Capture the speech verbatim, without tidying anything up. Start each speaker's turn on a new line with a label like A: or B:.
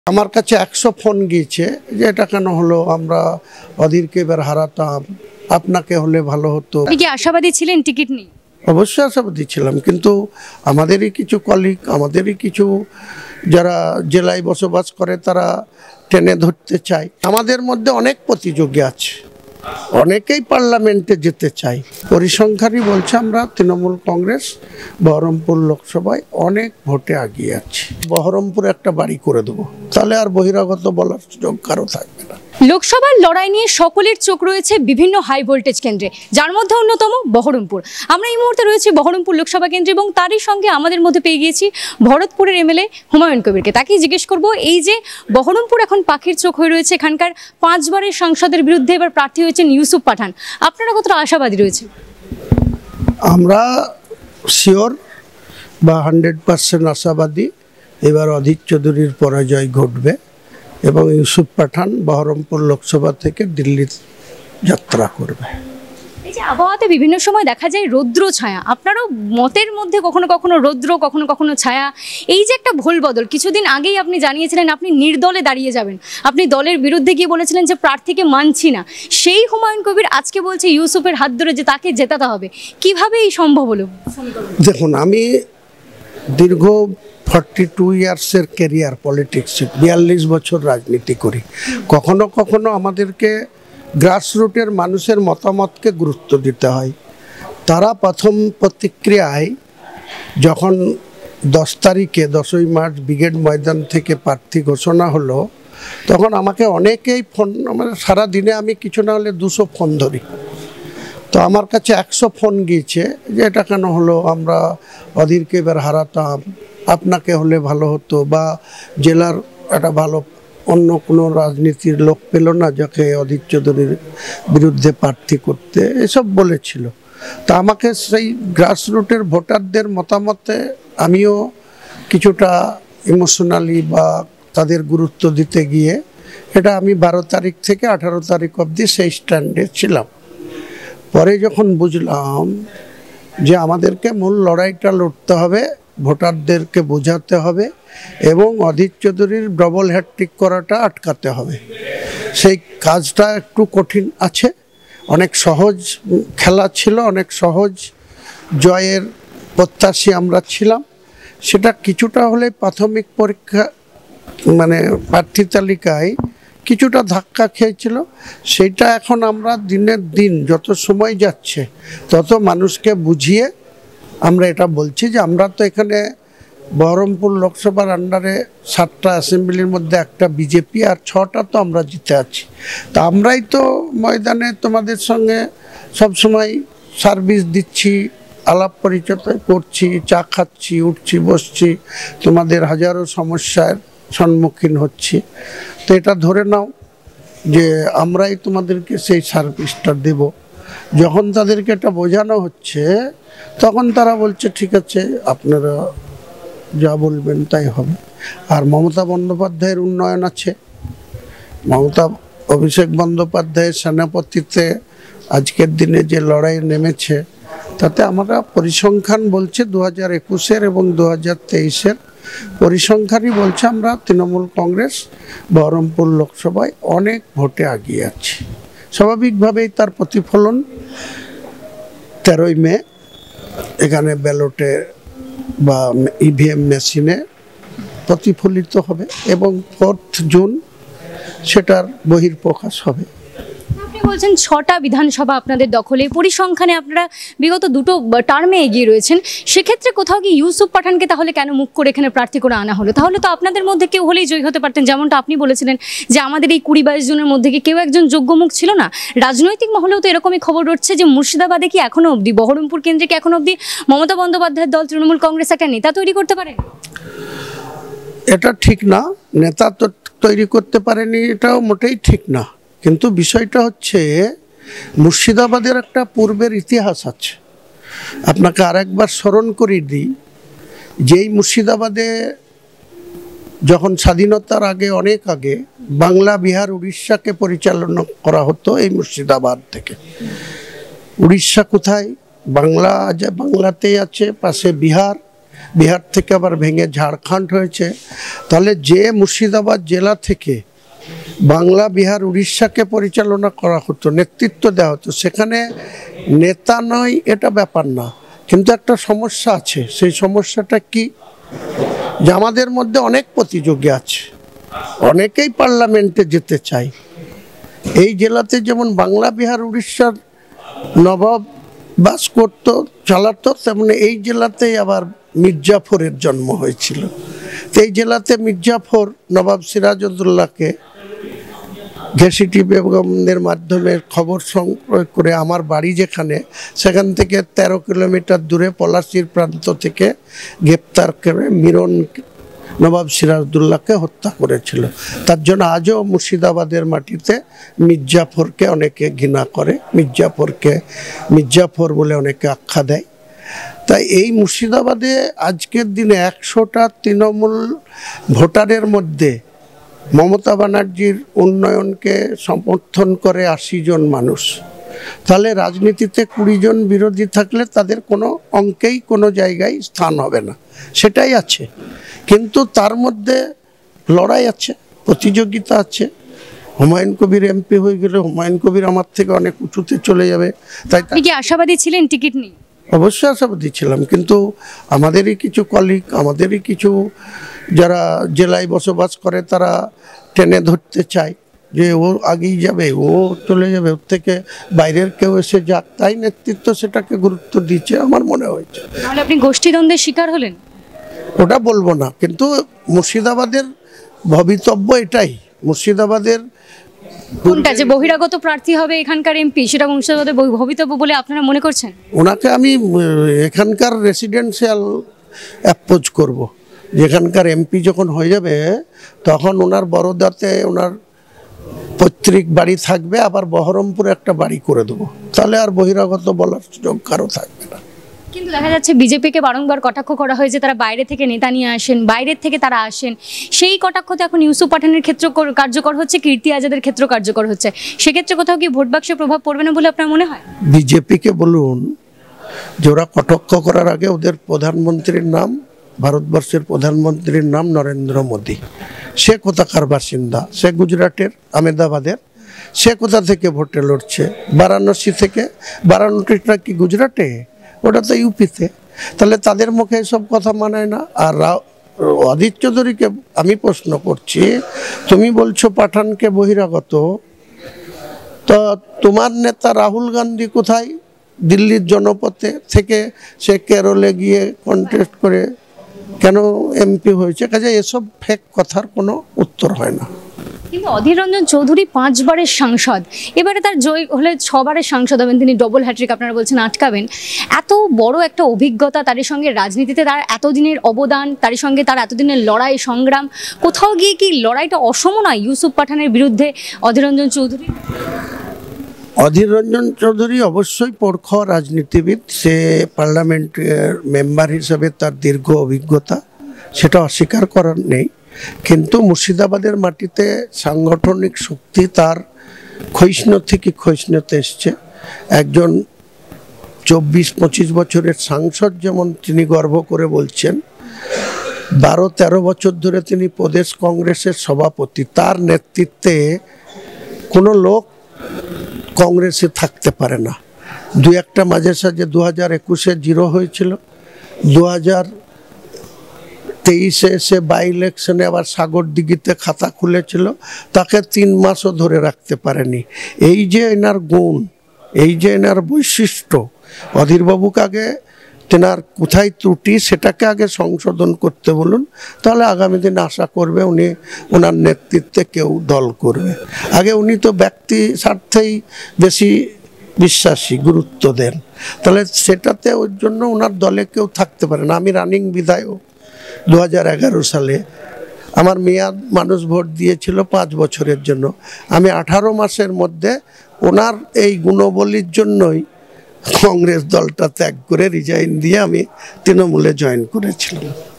A: আমার কাছে একশো ফোন গিয়েছে যে এটা কেন হলো, আমরা অধীরকে এবার হারাতাম, আপনাকে হলে ভালো হতো।
B: আপনি কি আশাবাদী ছিলেন টিকিট নিয়ে?
A: অবশ্যই আশাবাদী ছিলাম, কিন্তু আমাদেরই কিছু কলিগ, আমাদেরই কিছু যারা জেলায় বসবাস করে তারা টেনে ধরতে চায়। আমাদের মধ্যে অনেক প্রতিযোগী আছে, অনেকেই পার্লামেন্টে যেতে চায়। পরিসংখ্যানই বলছে আমরা তৃণমূল কংগ্রেস বহরমপুর লোকসভায় অনেক ভোটে এগিয়ে আছি। বহরমপুরে একটা বাড়ি করে দেবো, তাহলে আর বহিরাগত বলার সুযোগ কারো থাকবে না।
B: লোকসভার লড়াই নিয়ে সকলের চোখ রয়েছে বিভিন্ন হাই ভোল্টেজ কেন্দ্রে, যার মধ্যে অন্যতম বহরমপুর। আমরা এই মুহূর্তে রয়েছি বহরমপুর লোকসভা কেন্দ্রে এবং তারই সঙ্গে আমাদের মধ্যে পেয়ে গিয়েছি ভরতপুরের এমএলএ হুমায়ুন কবিরকে। তাকেই জিজ্ঞেস করব, এই যে বহরমপুর এখন পাখির চোখ হয়ে রয়েছে, এখানকার পাঁচবারের সাংসদের বিরুদ্ধে এবার প্রার্থী হয়েছেন ইউসুফ পাঠান, আপনারা কতটা আশাবাদী রয়েছে?
A: আমরা শিওর বা হান্ড্রেড পার্সেন্ট আশাবাদী এবার অধীর চৌধুরীর পরাজয় ঘটবে এবং ইউসুফ পাঠান বহরমপুর লোকসভা থেকে দিল্লি যাত্রা করবে।
B: এই যে আবহাওয়াতে বিভিন্ন সময় দেখা যায় রৌদ্র ছায়া, আপনারও মতের মধ্যে কখনো কখনো রৌদ্র কখনো কখনো ছায়া, এই যে একটা ভুল বদল, কিছুদিন আগেই আপনি জানিয়েছিলেন আপনি নির্দলে দাঁড়িয়ে যাবেন, আপনি দলের বিরুদ্ধে গিয়ে বলেছিলেন যে প্রার্থীকে মানছি না, সেই হুমায়ুন কবির আজকে বলছে ইউসুফের হাত ধরে যে তাকে জেতাতে হবে, কিভাবে এই সম্ভব হলো?
A: দেখুন, আমি দীর্ঘ ফর্টি টু ইয়ার্সের ক্যারিয়ার পলিটিক্সে, বিয়াল্লিশ বছর রাজনীতি করি। কখনো কখনো আমাদেরকে গ্রাসরুটের মানুষের মতামতকে গুরুত্ব দিতে হয়। তারা প্রথম প্রতিক্রিয়ায় যখন দশ তারিখে দশই মার্চ ব্রিগেড ময়দান থেকে প্রার্থী ঘোষণা হলো, তখন আমাকে অনেকেই ফোন, মানে সারাদিনে আমি কিছু না হলে দুশো ফোন ধরি। তো আমার কাছে একশো ফোন গিয়েছে যে এটা কেন হলো, আমরা অধীরকে এবার হারাতাম, আপনাকে হলে ভালো হতো, বা জেলার একটা ভালো অন্য কোনো রাজনীতির লোক পেল না যাকে অধীর চৌধুরীর বিরুদ্ধে প্রার্থী করতে, এসব বলেছিল। তা আমাকে সেই গ্রাসরুটের ভোটারদের মতামতে আমিও কিছুটা ইমোশনালি বা তাদের গুরুত্ব দিতে গিয়ে এটা আমি বারো তারিখ থেকে আঠারো তারিখ অবধি সেই স্ট্যান্ডে ছিলাম। পরে যখন বুঝলাম যে আমাদেরকে মূল লড়াইটা লড়তে হবে, ভোটারদেরকে বোঝাতে হবে এবং অধীর চৌধুরীর ডবল হ্যাট্রিক করাটা আটকাতে হবে, সেই কাজটা একটু কঠিন আছে। অনেক সহজ খেলা ছিল, অনেক সহজ জয়ের প্রত্যাশী আমরা ছিলাম। সেটা কিছুটা হলে প্রাথমিক পরীক্ষা মানে প্রার্থী তালিকায় কিছুটা ধাক্কা খেয়েছিল। সেইটা এখন আমরা দিনের দিন যত সময় যাচ্ছে তত মানুষকে বুঝিয়ে আমরা এটা বলছি যে আমরা তো এখানে বহরমপুর লোকসভার আন্ডারে সাতটা অ্যাসেম্বলির মধ্যে একটা বিজেপি আর ছটা তো আমরা জিতে আছি। তা আমরাই তো ময়দানে তোমাদের সঙ্গে সবসময় সার্ভিস দিচ্ছি, আলাপ পরিচয় করছি, চা খাচ্ছি, উঠছি বসছি, তোমাদের হাজারো সমস্যার সম্মুখীন হচ্ছি। তো এটা ধরে নাও যে আমরাই তোমাদেরকে সেই সার্ভিসটা দেব। যখন তাদেরকে এটা বোঝানো হচ্ছে তখন তারা বলছে ঠিক আছে, আপনারা যা বলবেন তাই হবে। আর মমতা বন্দ্যোপাধ্যায়ের উন্নয়ন আছে, মমতা অভিষেক বন্দ্যোপাধ্যায়ের সেনাপতিতে আজকের দিনে যে লড়াই নেমেছে, তাতে আমরা পরিসংখ্যান বলছে দু হাজার একুশের এবং দু হাজার তেইশের পরিসংখ্যানই বলছে আমরা তৃণমূল কংগ্রেস বহরমপুর লোকসভায় অনেক ভোটে এগিয়ে আছি। স্বাভাবিকভাবেই তার প্রতিফলন তেরোই মে এখানে ব্যালটে বা ইভিএম মেশিনে প্রতিফলিত হবে এবং ফোর্থ জুন সেটার বহির্প্রকাশ হবে।
B: আপনি বলছেন ছটা বিধানসভা আপনাদের দখলে, পরিসংখ্যানে আপনারা বিগত দুটো টার্মে এগিয়ে রয়েছেন, সেক্ষেত্রে কোথাও কি ইউসুফ পাঠানকে তাহলে কেন মুখ করে এখানে প্রার্থী করে আনা হলো? তাহলে তো আপনাদের মধ্যে কেউ হলেই জয়ী হতে পারতেন, যেমনটা আপনি বলেছিলেন যে আমাদের এই কুড়ি বাইশ জনের মধ্যে কি কেউ একজন যোগ্য মুখ ছিল না। রাজনৈতিক মহলেও তো এরকমই খবর উঠছে যে মুর্শিদাবাদে কি এখনো অবধি, বহরমপুর কেন্দ্রে কি এখনো অবধি মমতা বন্দ্যোপাধ্যায়ের দল তৃণমূল কংগ্রেস একটা নেতা তৈরি করতে পারে?
A: এটা ঠিক না, নেতা তো তৈরি করতে পারেনি, এটাও মোটেই ঠিক না। কিন্তু বিষয়টা হচ্ছে মুর্শিদাবাদের একটা পূর্বের ইতিহাস আছে। আপনাকে আরেকবার স্মরণ করিয়ে দিই, যেই মুর্শিদাবাদে যখন স্বাধীনতার আগে, অনেক আগে বাংলা, বিহার, উড়িষ্যাকে পরিচালনা করা হতো এই মুর্শিদাবাদ থেকে। উড়িষ্যা কোথায়? বাংলা বাংলাতেই আছে, পাশে বিহার, বিহার থেকে আবার ভেঙে ঝাড়খণ্ড হয়েছে, তাহলে যে মুর্শিদাবাদ জেলা থেকে বাংলা, বিহার, উড়িষ্যাকে পরিচালনা করা হতো, নেতৃত্ব দেওয়া হতো, সেখানে নেতা নয় এটা ব্যাপার না, কিন্তু একটা সমস্যা আছে। সেই সমস্যাটা কি? যে আমাদের মধ্যে অনেক প্রতিযোগী আছে, অনেকেই পার্লামেন্টে যেতে চায়। এই জেলাতে যেমন বাংলা, বিহার, উড়িষ্যার নবাব বাস করত, চালাতো, তেমনি এই জেলাতেই আবার মির্জাফরের জন্ম হয়েছিল। তো এই জেলাতে মির্জাফর নবাব সিরাজউদ্দৌলাকে ঘেসিটি বেগমদের মাধ্যমে খবর সংগ্রহ করে আমার বাড়ি যেখানে, সেখান থেকে তেরো কিলোমিটার দূরে পলাশির প্রান্ত থেকে গ্রেপ্তার করে মিরন নবাব সিরাজউদ্দৌলাকে হত্যা করেছিল। তার জন্য আজও মুর্শিদাবাদের মাটিতে মির্জাফরকে অনেকে ঘৃণা করে, মির্জাফরকে মির্জাফর বলে অনেকে আখ্যা দেয়। তাই এই মুর্শিদাবাদে আজকের দিনে একশোটা তৃণমূল ভোটারের মধ্যে মমতা ব্যানার্জির উন্নয়নকে সমর্থন করে আশি জন মানুষ, তাহলে রাজনীতিতে কুড়ি জন বিরোধী থাকলে তাদের কোনো অঙ্কেই কোনো জায়গায় স্থান হবে না, সেটাই আছে। কিন্তু তার মধ্যে লড়াই আছে, প্রতিযোগিতা আছে। হুমায়ুন কবির এমপি হয়ে গেলে হুমায়ুন কবির আমার থেকে অনেক উঁচুতে চলে যাবে। তাই
B: আপনি কি আশাবাদী ছিলেন টিকিট নিয়ে?
A: অবশ্যই আশাবাদী ছিলাম, কিন্তু আমাদেরই কিছু কলিগ, আমাদেরই কিছু যারা জেলায় বসবাস করে তারা টেনে ধরতে চায় যে ও আগেই যাবে, ও চলে যাবে, ওর থেকে বাইরের কেউ এসে যাক, তাই নেতৃত্ব সেটাকে গুরুত্ব দিচ্ছে আমার মনে হয়েছে।
B: তাহলে আপনি গোষ্ঠীদ্বন্দ্বের শিকার হলেন?
A: ওটা বলবো না, কিন্তু মুর্শিদাবাদের ভবিতব্য এটাই। মুর্শিদাবাদের
B: কোনটা যে বহিরাগত প্রার্থী হবে এখানকার এমপি, সেটা মুর্শিদাবাদের ভবিতব্য বলে আপনারা মনে করছেন?
A: ওনাকে আমি এখানকার রেসিডেন্সিয়াল অ্যাপ্রোচ করব, যেখানকার এমপি যখন হয়ে যাবে তখন ওনার বরোদাতে ওনার পৈতৃক বাড়ি থাকবে, আবার বহরমপুরে একটা বাড়ি করে দেবো, তাহলে আর বহিরাগত বলার সুযোগ কারো থাকবে না।
B: কিন্তু দেখা যাচ্ছে বিজেপিকে বারংবার কটাক্ষ করা হয়েছে, তারা বাইরে থেকে নেতা নিয়ে আসেন, বাইরের থেকে তারা আসেন। সেই কটাক্ষ তো এখন ইউসুফ পাঠানের ক্ষেত্রে কার্যকর হচ্ছে, কীর্তি আজাদের ক্ষেত্রে কার্যকর হচ্ছে। সেক্ষেত্রে কোথাও কি ভোট বাক্সে প্রভাব পড়বে না বলে আপনার মনে হয়?
A: বিজেপিকে বলুন যে ওরা কটাক্ষ করার আগে ওদের প্রধানমন্ত্রীর নাম, ভারতবর্ষের প্রধানমন্ত্রীর নাম নরেন্দ্র মোদী। সে কোথাকার বাসিন্দা? সে গুজরাটের আহমেদাবাদের। সে কোথা থেকে ভোটে লড়ছে? বারাণসী থেকে। বারাণসীটা কি গুজরাটে? ওটা তো ইউপিতে। তাহলে তাদের মুখে এসব কথা মানায় না। আর অধীর চৌধুরীকে আমি প্রশ্ন করছি, তুমি বলছো পাঠানকে বহিরাগত, তো তোমার নেতা রাহুল গান্ধী কোথায়? দিল্লির জনপথে থেকে সে কেরলে গিয়ে কন্টেস্ট করে কেন এমপি হয়েছে? কাজে এসব ফেক কথার কোনো উত্তর হয় না।
B: কিন্তু অধীর রঞ্জন চৌধুরী পাঁচবারের সাংসদ, এবারে তার জয় হলে ছবারের সাংসদ হবেন, তিনি ডবল হ্যাট্রিক আপনারা বলছেন আটকাবেন। এত বড় একটা অভিজ্ঞতা, তার সঙ্গে রাজনীতিতে তার এতদিনের অবদান, তার সঙ্গে তার এতদিনের লড়াই সংগ্রাম, কোথাও গিয়ে কি লড়াইটা অসম নয় ইউসুফ পাঠানের বিরুদ্ধে অধীর রঞ্জন চৌধুরী?
A: অধীর রঞ্জন চৌধুরী অবশ্যই পরখ রাজনীতিবিদ, সে পার্লামেন্টের মেম্বার হিসেবে তার দীর্ঘ অভিজ্ঞতা, সেটা অস্বীকার করার নেই। কিন্তু মুর্শিদাবাদের মাটিতে সাংগঠনিক শক্তি তার ক্ষয়িষ্ণু থেকে ক্ষয়িষ্ণুতে এসছে। একজন চব্বিশ পঁচিশ বছরের সাংসদ যেমন তিনি গর্ব করে বলছেন, বারো তেরো বছর ধরে তিনি প্রদেশ কংগ্রেসের সভাপতি, তার নেতৃত্বে কোনো লোক কংগ্রেসে থাকতে পারে না। দু একটা মাঝে সাঝে দু হাজার একুশে জিরো হয়েছিল, দু হাজার তেইশে এসে বাই ইলেকশনে আবার সাগরদিঘিতে খাতা খুলেছিল, তাকে তিন মাসও ধরে রাখতে পারেনি। এই যে এনার গুণ, এই যে এনার বৈশিষ্ট্য, অধীরবাবুকে আগে তেনার কোথায় ত্রুটি সেটাকে আগে সংশোধন করতে বলুন, তাহলে আগামী দিনে আশা করবে উনি ওনার নেতৃত্বে কেউ দল করবে। আগে উনি তো ব্যক্তি স্বার্থেই বেশি বিশ্বাসী, গুরুত্ব দেন, তাহলে সেটাতে ওর জন্য ওনার দলে কেউ থাকতে পারে না। আমি রানিং বিধায়ক, দু হাজার এগারো সালে আমার মেয়াদ মানুষ ভোট দিয়েছিল পাঁচ বছরের জন্য। আমি আঠারো মাসের মধ্যে ওনার এই গুণবলীর জন্যই কংগ্রেস দলটা ত্যাগ করে রিজাইন দিয়ে আমি তৃণমূলে জয়েন করেছিলাম।